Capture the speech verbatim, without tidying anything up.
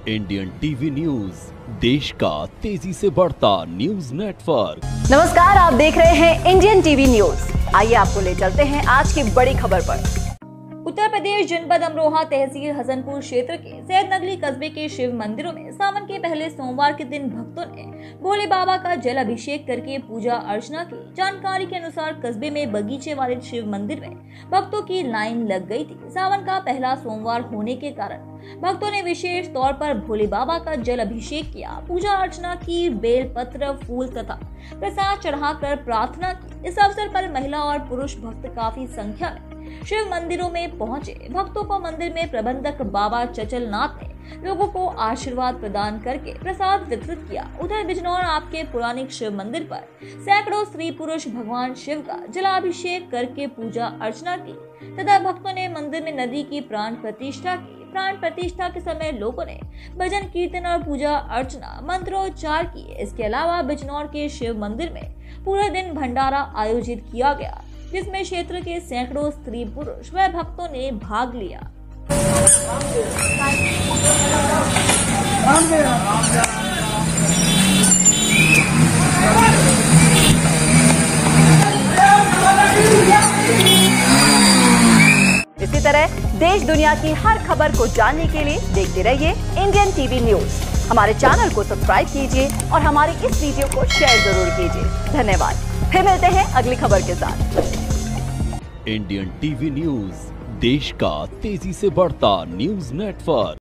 Indian TV news, देश का तेजी से बढ़ता न्यूज नेटवर्क। नमस्कार, आप देख रहे हैं इंडियन टीवी न्यूज। आइए आपको ले चलते हैं आज की बड़ी खबर पर। उत्तर प्रदेश जनपद अमरोहा तहसील हसनपुर क्षेत्र के सैदनगरी कस्बे के शिव मंदिरों में सावन के पहले सोमवार के दिन भक्तों ने भोले बाबा का जल अभिषेक करके पूजा अर्चना की। जानकारी के अनुसार कस्बे में बगीचे वाले शिव मंदिर में भक्तों की लाइन लग गई थी। सावन का पहला सोमवार होने के कारण भक्तों ने विशेष तौर पर भोले बाबा का जल अभिषेक किया, पूजा अर्चना की, बेल पत्र, फूल तथा प्रसाद चढ़ाकर प्रार्थना की। इस अवसर पर महिला और पुरुष भक्त काफी संख्या में शिव मंदिरों में पहुंचे। भक्तों को मंदिर में प्रबंधक बाबा चचल नाथ ने लोगों को आशीर्वाद प्रदान करके प्रसाद वितरित किया। उधर बिजनौर आपके पुरानिक शिव मंदिर पर सैकड़ों स्त्री पुरुष भगवान शिव का जलाभिषेक करके पूजा अर्चना की तथा भक्तों ने मंदिर में नदी की प्राण प्रतिष्ठा की। प्राण प्रतिष्ठा के समय लोगों ने भजन कीर्तन और पूजा अर्चना मंत्रोच्चार किए। इसके अलावा बिजनौर के शिव मंदिर में पूरे दिन भंडारा आयोजित किया गया, जिसमें क्षेत्र के सैकड़ों स्त्री पुरुष व भक्तों ने भाग लिया। इसी तरह देश दुनिया की हर खबर को जानने के लिए देखते रहिए इंडियन टीवी न्यूज। हमारे चैनल को सब्सक्राइब कीजिए और हमारी इस वीडियो को शेयर जरूर कीजिए। धन्यवाद। फिर मिलते हैं अगली खबर के साथ। इंडियन टीवी न्यूज, देश का तेजी से बढ़ता न्यूज नेटवर्क।